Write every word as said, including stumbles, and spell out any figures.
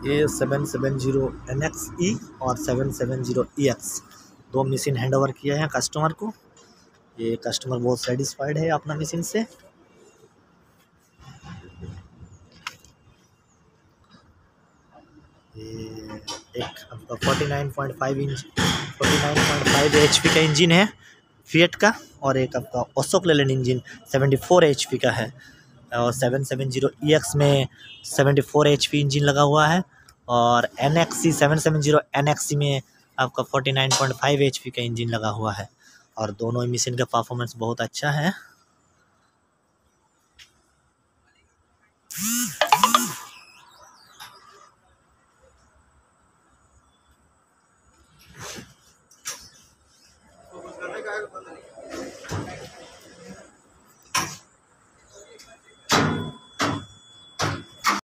ए seven seven zero N X E और seven seven zero E X दो machine hand over किए हैं customer को। ये कस्टमर बहुत सेटिस्फाइड है अपना मशीन से। ये एक आपका forty nine point five inch forty nine point five HP का इंजन है फिएट का, और एक आपका Ashok Leyland engine seventy four HP का है, और seven seven zero E X में सेवेंटी फोर एचपी इंजन लगा हुआ है, और N X C seven seven zero N X C में आपका forty nine point five HP का इंजन लगा हुआ है। और दोनों मशीन का परफॉर्मेंस बहुत अच्छा है।